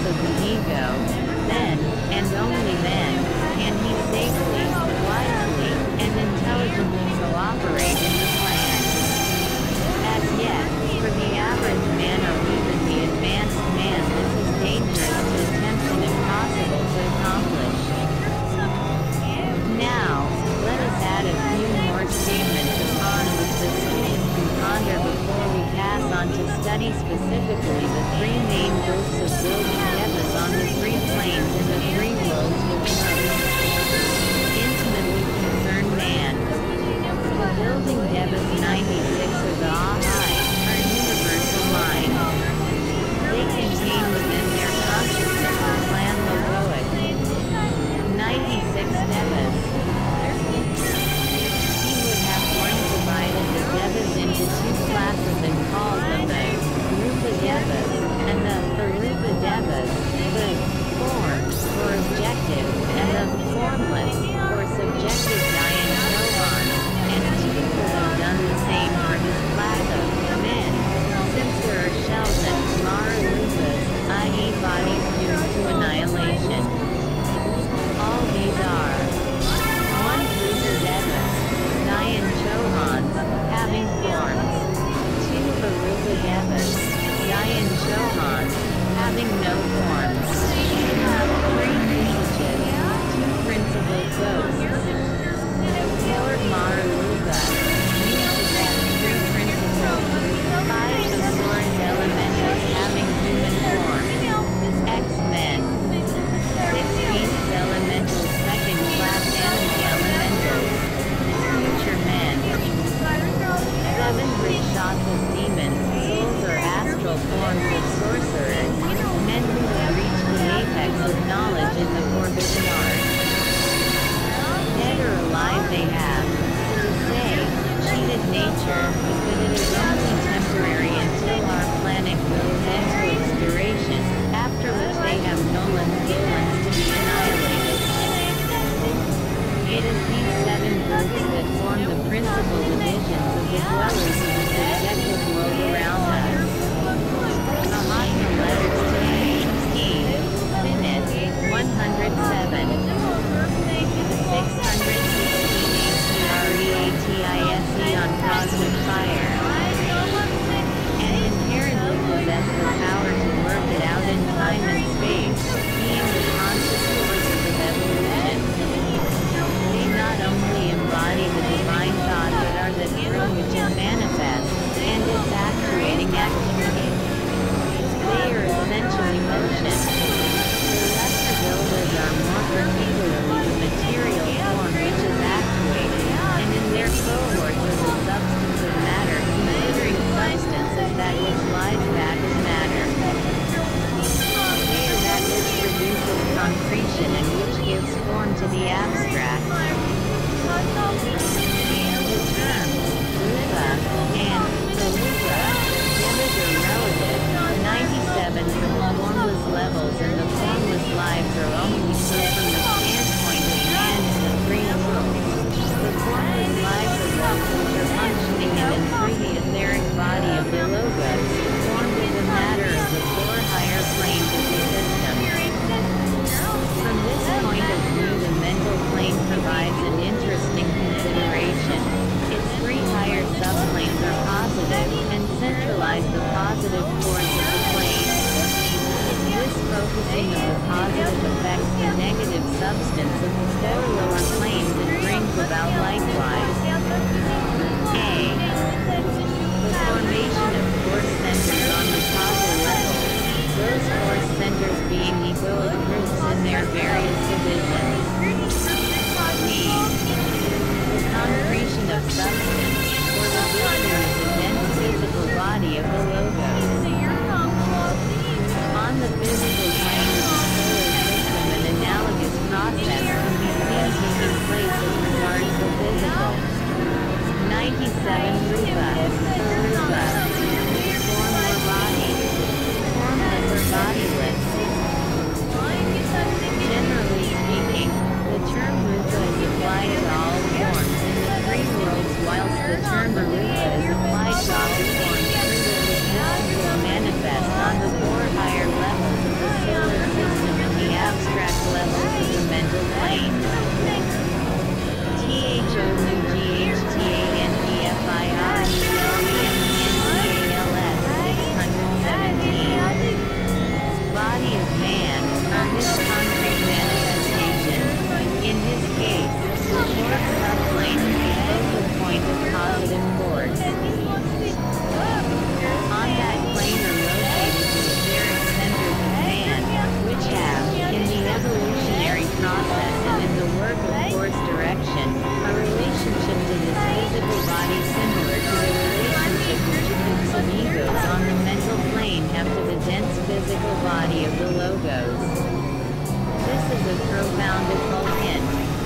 of the ego, then, and only then, can he safely, wisely, and intelligently cooperate in the plan. As yet, for the average man or even the advanced man, this is dangerous to attempt and impossible to accomplish. Now, let us add a few more statements upon which the student can ponder before we pass on to study specifically the three main groups of building devas on the three planes in the three worlds which most intimately concern man. The building devas 96 or the ahai are universal mind. They contain within their consciousness a plan logoic. 96 devas. He would have divided the devas into two classes and called them the rupa devas and the arupa devas, the form, or objective, and the formless, or subjective Dayan Chohan, and Chitta have done the same for his class of men, since there are shells and Mararupas, i.e. bodies doomed to annihilation. All these are 1. Rupa devas, Dayan Chohans, having forms. 2. Arupa devas, Dayan Chohans, having no forms. 3. Visages, 2 principal ghosts. 4. Mararupa, used as 3 principles. 5. Asura elementals having human form. X-Men. 6. Beast elementals, second class enemy elementals. Future men. 7. Rakshasas demons, souls or astral forms of sorcerers, men who have reached the apex of knowledge in the forbidden art. Dead or alive they have, so to say, cheated nature, but it is only temporary until our planet goes into its duration, after which they have Nolan Golans to be annihilated. It is these 7 groups that form the principal divisions of the dwellers of the subjective world around us. Mahatma letters today, E. Finit, 107. 616 ATREATISE on cosmic fire. And inherently possess the power to work it out in time and space, being the conscious forces of evolution. They not only embody the divine thought but are the through which it manifests, and its actuating activity. They are essentially motion. The lesser builders are more particularly the material form which is actuated, and in their cohorts is a substance of matter, considering substance as that which lies back as matter. They are that which produces concretion and which gives form to the abstract. The terms rupa and arupa devas are relative. 97 for the formless levels and the formless lives are only so from the standpoint of man in the three worlds. The formless lives are those which are functioning in an etheric body of the logos, formed of the matter of the 4 higher planes of the system. From this point of view, the mental plane provides an interesting consideration. Its 3 higher subplanes are positive, and centralize the positive force of the plane. This focusing of the positive affects the negative substance of the 4 lower planes and brings about likewise. A. The formation of force centers on the causal level, those force centers being egoic groups in their various divisions. B. The concretion of substance, or the building of the dense physical body of the logos. On the physical plane of the solar system, an analogous process can be seen taking place as regards the physical. 97 Rupa, Arupa, form or body, formless or bodiless. Generally speaking, the term Rupa is applied to all forms in the 3 worlds, whilst the term Arupa is applied to all forms through the body of the Logos. This is a profound hint.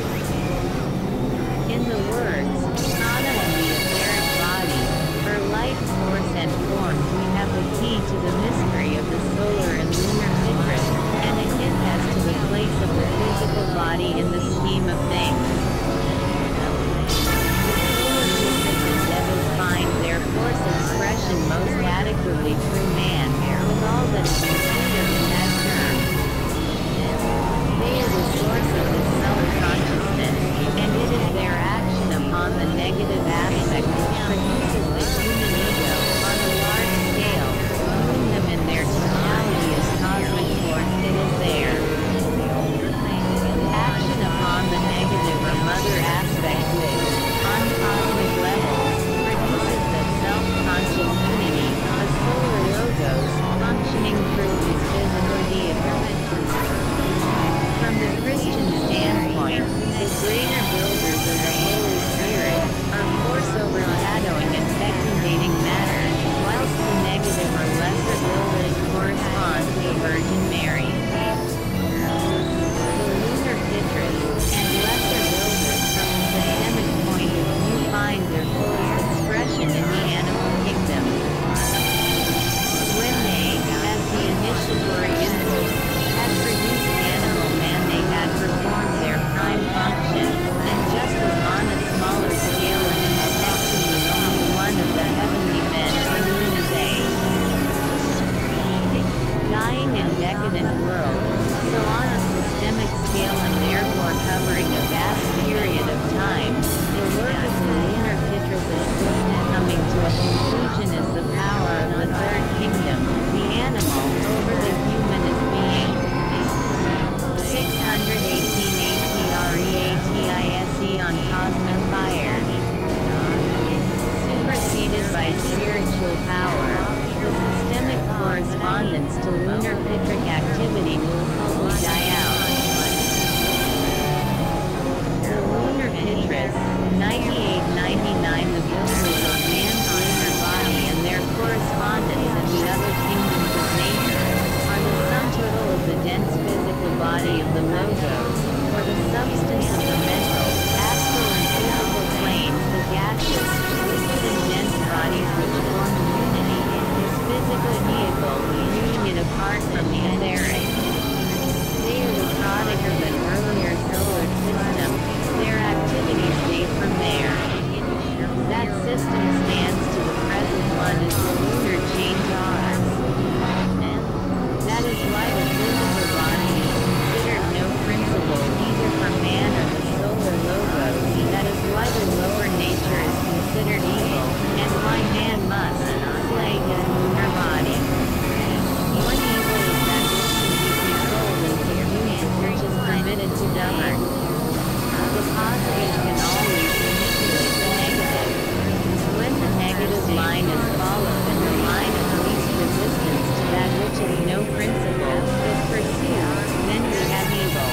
In the words, Prana and the etheric body, for life, force and form, we have the key to the mystery of the solar and lunar Pitras, and a hint as to the place of the physical body in the scheme of things. Devas find their force expression most adequately through man, with all that is included in that term. They are the source of the self-consciousness, and it is their action upon the negative aspect which produces the human ego on a large scale, viewing them in their totality as cosmic force. It is their action upon the negative or mother aspect which, on cosmic levels, produces the self-conscious unity, a solar Logos, functioning through his physical vehicle. From the Christian standpoint, the greater builders of the Holy Spirit are force overshadowing and fecundating matter, whilst the negative or lesser builders correspond to the Virgin Mary. The lunar Pitras and lesser builders from the systemic point of view find their fullest expression in the animal kingdom. When they, as the initiatory impulse, had produced animal man, they had performed their prime function, and just as on a smaller scale and in connection with only one of the heavenly men, dying and decadent world, so on a systemic scale and therefore covering a vast period of time, the work of the lunar Pitras is coming to a conclusion as the power of the third kingdom, the animal, over the human as being 618 ATREATISE on cosmic fire. Superseded by spiritual power, the systemic correspondence to lunar Pitric activity will slowly die out. The lunar Pitras, 9899, the builders of man's lunar body and their correspondence in the other kingdoms of nature, are the sum total of the dense physical body of the Logos, or the substance of the mental, astral and physical planes, the gaseous, liquid and dense bodies which form unity, his physical vehicle, viewing it apart from the etheric. They are the product of an earlier solar system, their activities date from there. That system stands to the present one as the lunar change ours. That is why the physical body is considered no principle either for man or the solar Logos. That is why the lower nature is considered evil, and why man must slay his lunar body. One evil is that which can be controlled and subdued, which is permitted to govern. The positive can always manipulate the negative. When the negative line is followed and the line of least resistance to that which is no principle is pursued, then we have evil.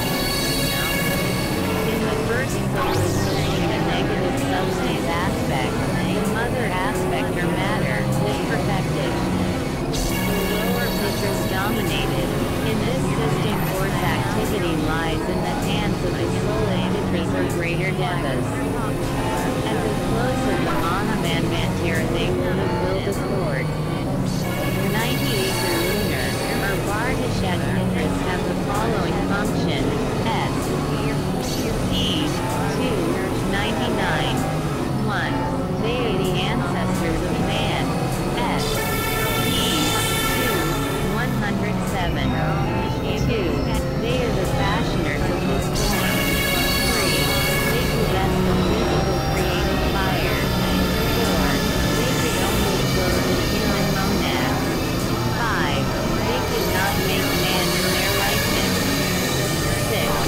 In the first solar system, the negative substance aspect, the mother aspect or matter, is perfected. The lower Pitras dominated. In this system, force activity lies in the hands of the solar Pitras or greater Devas. At the close of the Mahaman Mantir, they would have built a cord. 90-acre lunar, or Vardashat Pitras have the following function: S, E, 2, 99, 1. They are the ancestors of man. S, E, 2, 107. 2. They are the fashioners of his form. 3. They possess the physical creative fire. 4. They could only clothe the human monads. 5. They could not make man in their likeness. 6.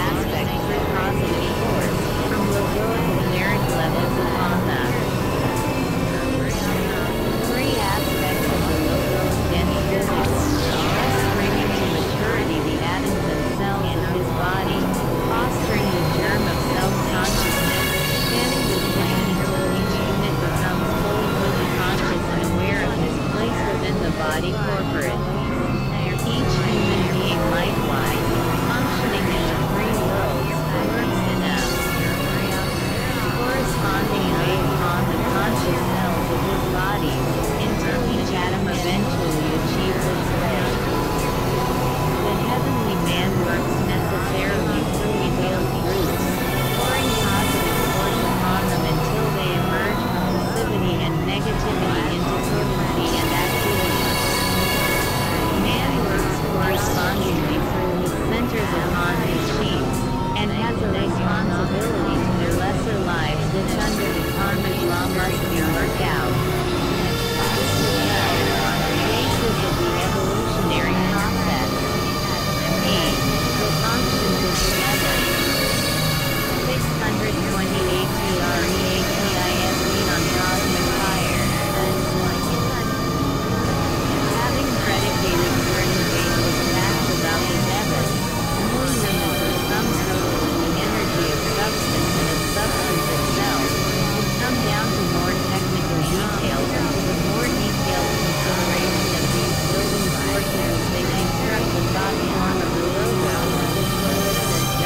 aspect through positive force, from logoical merit levels upon them. Three aspects of the logo's dense physics, thus bringing to maturity the atoms and cells of his body, fostering the germ of self-consciousness, spanning the plane until each unit becomes fully conscious and aware of his place within the body corporate. Each human being likewise, functioning in the three worlds, works in a corresponding way upon the conscious cells of his body, until each atom eventually achieves its way. The heavenly man works necessarily through revealed roots, pouring positive force upon them until they emerge from passivity and negativity into potency and activity. Man works correspondingly through his centers upon his sheets, and has a responsibility to their lesser lives which under the karmic law must be worked out. This is the basis of the evolutionary process. The functions of the other. 628 TREATISD on cosmic fire. Having predicated certain basic facts about the devas, knowing them as the sum total of the energy of substance and of substance itself, we come down to more technical details and to the more detailed consideration of these building forces as they construct the thought form of the logo, which was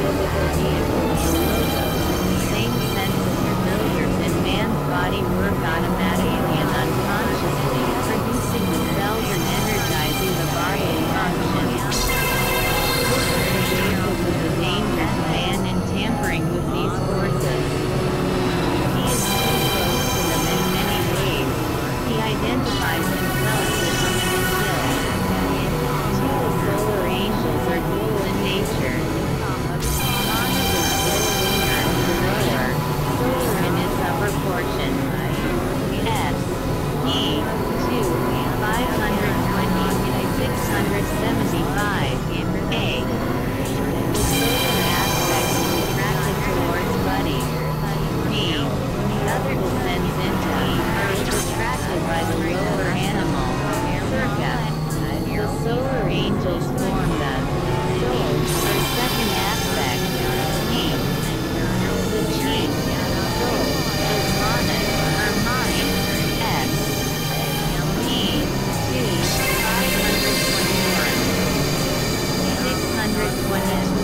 physical vehicle of the logos. Same senses or billiards in man's body work automatically and unconsciously, producing the cells and energizing the bodily functions. This is the basis of the danger to man in tampering with these forces. He is too close to them in many ways. He identifies himself with them and is killed. Two solar angels are dual in nature. Mana is solar in the lower, solar in its upper portion. S. E. 2. 520. 675. A. The solar aspect is attracted towards Buddy. B. The other descends into E, or is attracted by the lower animal. Circa. The solar angels form the soul, or second aspect. E. The chief, soul, is mana, or mind. S. E. 2. 521. 622.